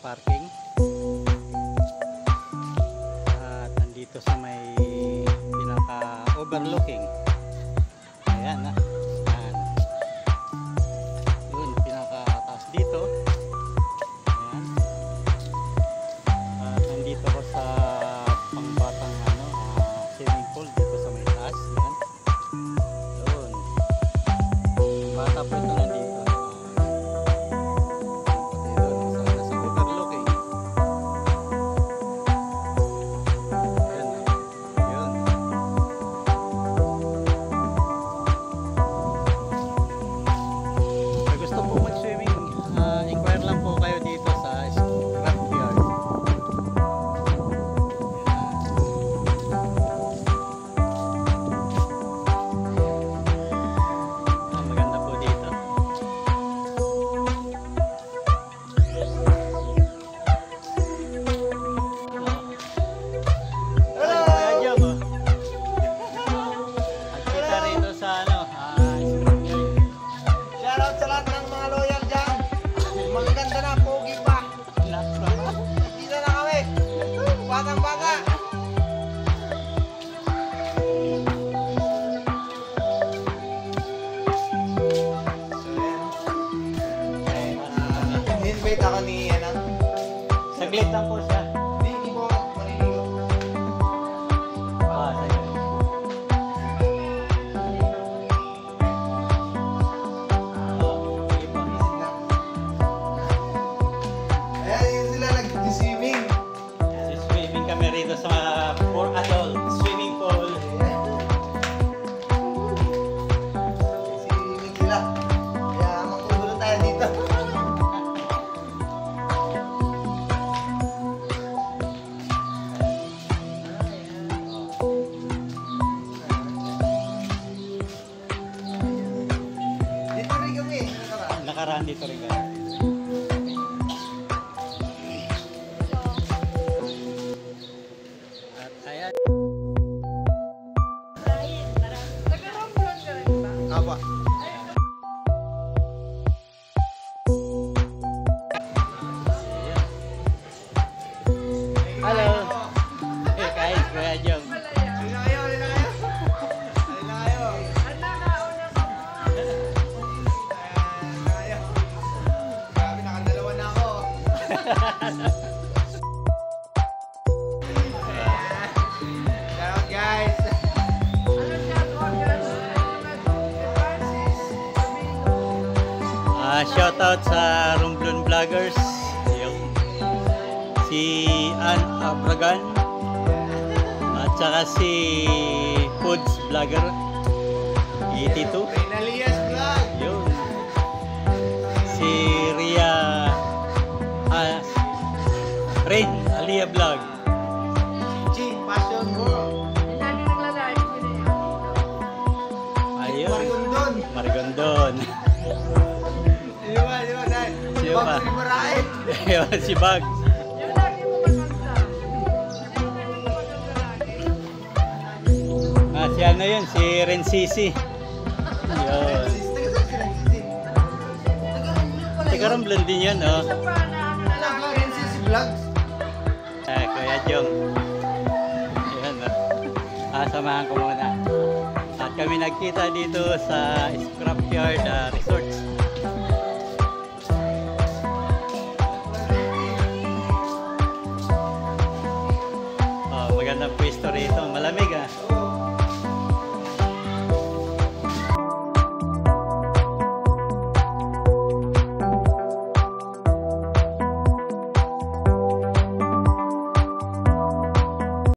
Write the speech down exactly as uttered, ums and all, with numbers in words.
parking. At nandito sa may pinaka-overlooking. Ayan na. Ayan. Yun, pinaka-taas dito. Ayan. At nandito ko sa pangbatang ano, uh, swimming pool dito sa may taas. Ayan. Yun. Bata po ito nandito. Invite ako ni ano? Saglit lang po siya. Hindi, hindi po ako maliligo. Ah, saglit. Ayan, yun sila nag-swimming. Swimming kami rito sa for adult swimming pool. Swimming sila. Kaya magkugulo tayo dito. Dito rin kami. nakaraan. Nakaraan dito rin kami. At ayan. Apa? Halo. Eh, guys, Kuya Jong. Halina kayo, halina kayo. Halina kayo. Halina kayo. Grabe, nakadalawa na ako. Shout out, guys. Ah, shoutout sa Romblon Vloggers. Yung si Ann Abragan at saka si Foods Vlogger eighty-two. Pinalias vlog. Yun. Si Ria ah, Rain Alia Vlog. G, Passion World. Ayun. Marigondon. Marigondon. Di ba, di ba, dahil? Sino ba? Bob Simarain. Ayun, si Bag. Ah, si ano yun? Si Rencisi. Yun. Taga Romblon din yun, oh. Vlogs. Ah, Kuya Jong. Ayan, oh. Ah, samahan ko muna. At kami nagkita dito sa Scrapyard uh, Resorts. Oh, magandang pwesto rito. Malamig, ah.